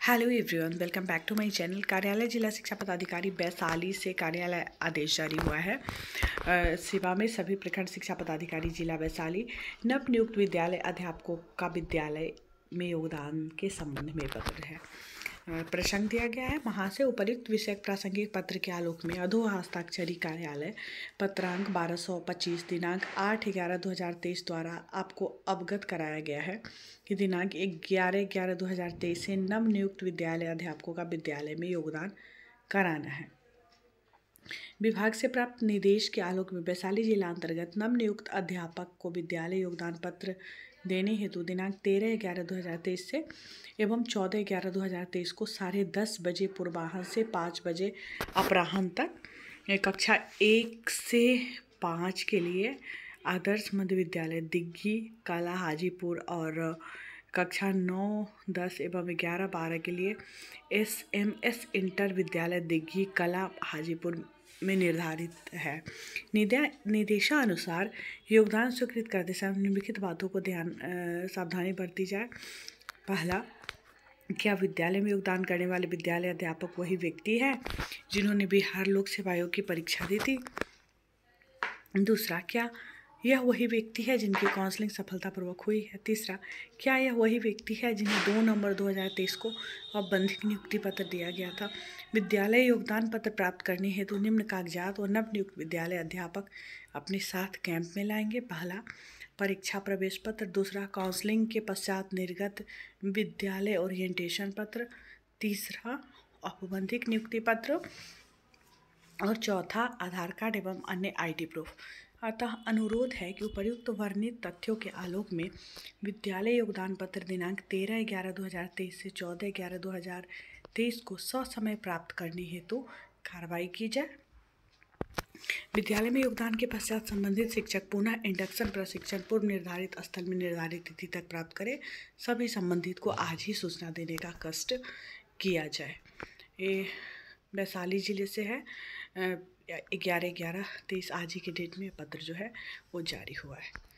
Hello everyone, welcome back to my channel. कार्यालय जिला शिक्षा पदाधिकारी वैशाली से कार्यालय आदेश जारी हुआ है। सेवा में सभी प्रखंड शिक्षा पदाधिकारी जिला वैशाली नव नियुक्त विद्यालय अध्यापकों का विद्यालय में योगदान के संबंध में पत्र है। प्रसंग दिया गया है। वहाँ से उपयुक्त विषय प्रासंगिक पत्र के आलोक में अधो हस्ताक्षरी कार्यालय पत्रांक 1225 दिनांक 8/11/2023 द्वारा आपको अवगत कराया गया है कि दिनांक 11/11/2023 से नव नियुक्त विद्यालय अध्यापकों का विद्यालय में योगदान कराना है। विभाग से प्राप्त निर्देश के आलोक में वैशाली जिला अंतर्गत नव नियुक्त अध्यापक को विद्यालय योगदान पत्र देने हेतु दिनांक 13/11/2023 से एवं 14/11/2023 को 10:30 बजे पूर्वाह्न से 5 बजे अपराह्न तक कक्षा 1 से 5 के लिए आदर्श मध्य विद्यालय दिग्गी कला हाजीपुर और कक्षा 9, 10 एवं 11, 12 के लिए SMS इंटर विद्यालय दिग्गी कला हाजीपुर में निर्धारित है। निर्देशानुसार योगदान स्वीकृत करते समय निम्नलिखित बातों को सावधानी बरती जाए। पहला, क्या विद्यालय में योगदान करने वाले विद्यालय अध्यापक वही व्यक्ति है जिन्होंने बिहार लोक सेवा आयोग की परीक्षा दी थी? दूसरा, क्या यह वही व्यक्ति है जिनकी काउंसलिंग सफलतापूर्वक हुई है? तीसरा, क्या यह वही व्यक्ति है जिन्हें 2 नवंबर 2023 को औपबंधिक नियुक्ति पत्र दिया गया था? विद्यालय योगदान पत्र प्राप्त करने हेतु निम्न कागजात और नव नियुक्त विद्यालय अध्यापक अपने साथ कैंप में लाएंगे। पहला, परीक्षा प्रवेश पत्र। दूसरा, काउंसलिंग के पश्चात निर्गत विद्यालय ओरिएंटेशन पत्र। तीसरा, औपबंधिक नियुक्ति पत्र। और चौथा, आधार कार्ड एवं अन्य ID प्रूफ। अतः अनुरोध है कि उपर्युक्त वर्णित तथ्यों के आलोक में विद्यालय योगदान पत्र दिनांक 13/11/2023 से 14/11/2023 को ससमय प्राप्त करने हेतु कार्रवाई की जाए। विद्यालय में योगदान के पश्चात संबंधित शिक्षक पुनः इंडक्शन प्रशिक्षण पूर्व निर्धारित स्थल में निर्धारित तिथि तक प्राप्त करें। सभी संबंधित को आज ही सूचना देने का कष्ट किया जाए। ये वैशाली जिले से है। 11/11/23 आज ही के डेट में पत्र जो है वो जारी हुआ है।